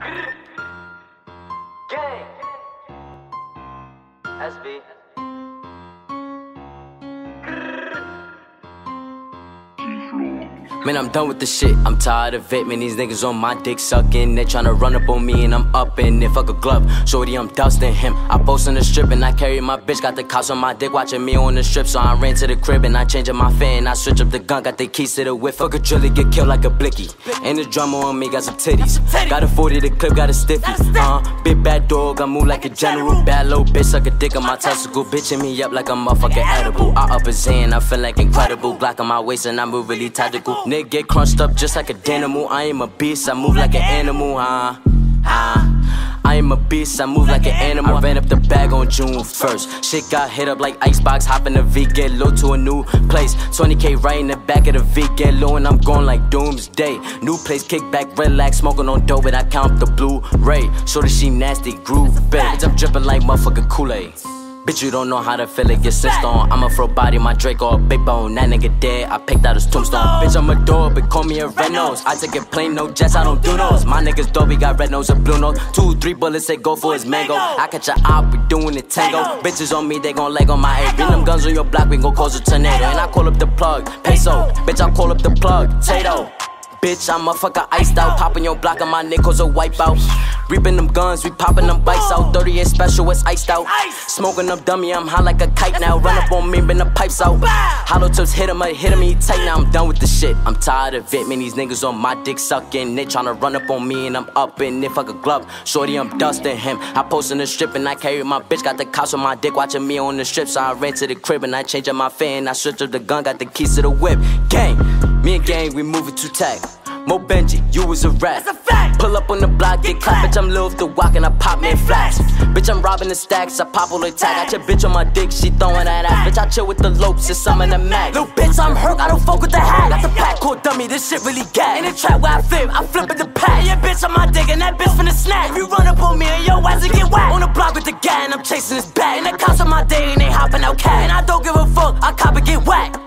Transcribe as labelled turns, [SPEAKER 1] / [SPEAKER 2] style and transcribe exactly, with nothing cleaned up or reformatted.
[SPEAKER 1] Gang. S B.
[SPEAKER 2] Man, I'm done with this shit, I'm tired of it. Man, these niggas on my dick sucking. They tryna run up on me and I'm up in it. Fuck a glove, shorty, I'm dusting him. I post on the strip and I carry my bitch. Got the cops on my dick watching me on the strip. So I ran to the crib and I changing my fan. I switch up the gun, got the keys to the whip. Fuck a driller, get killed like a blicky. And the drama on me, got some titties. Got a forty, the clip, got a stiffy. Uh, big bad dog, I move like a general. Bad little bitch, suck a dick on my testicle. Bitching me up like a motherfucking edible. I up his hand, I feel like incredible. Glock on my waist and I move really tactical. Nigga get crunched up just like a dynamo. I am a beast, I move like an animal, huh? Huh? I am a beast, I move like an animal. I ran up the bag on June first. Shit got hit up like icebox. Hop in the V, get low to a new place. twenty K right in the back of the V, get low and I'm going like doomsday. New place, kick back, relax, smoking on dope and I count the Blu-ray. Shorty, she nasty, groove, bitch. I'm dripping like motherfucking Kool-Aid. Bitch, you don't know how to feel it, get sensed on. I'm a fro body, my Drake or big bone. That nigga dead, I picked out his tombstone. Bitch, I'm a dog, but call me a red nose. I take a plane, no jets, I don't do those. My niggas dope, we got red nose and blue nose. Two, three bullets, they go for his mango. I catch a op, we doing it tango. Bitches on me, they gon' leg on my head. Bring them guns on your block, we gon' cause a tornado. And I call up the plug, peso. Bitch, I call up the plug, Tato. Bitch, I'm a fucker iced out. Poppin' your block and my nickels a wipeout. Reapin' them guns, we poppin' them bikes out. thirty and special, it's iced out. Smoking up dummy, I'm high like a kite now. Run up on me, bring the pipes out. Hollow tips hit him, I hit him, he tight now. I'm done with the shit, I'm tired of it. Man, these niggas on my dick sucking. They tryna run up on me and I'm up in it. Fuck a glove, shorty, I'm dusting him. I post in the strip and I carry my bitch. Got the cops on my dick watching me on the strip. So I ran to the crib and I changed my fan. I switched up the gun, got the keys to the whip. Gang, me and gang, we moving to tag. Mo Benji, you was a rat. Pull up on the block, get clapped. Bitch, I'm Lil with the walk and I pop man flash. Bitch, I'm robbing the stacks, I pop all the tag. Got your bitch on my dick, she throwing that ass. Bitch, I chill with the lopes, it's some in the mag. Little bitch, I'm hurt, I don't fuck with the hat. Got the pack, cool dummy, this shit really gas. In the trap where I flip, I'm flipping the pack. Yeah, bitch, on my dick and that bitch finna snack. If you run up on me and your ass will get whacked. On the block with the gang, I'm chasing this bag. And the cops on my day and they hopping out cat. And I don't give a fuck, I cop and get whacked.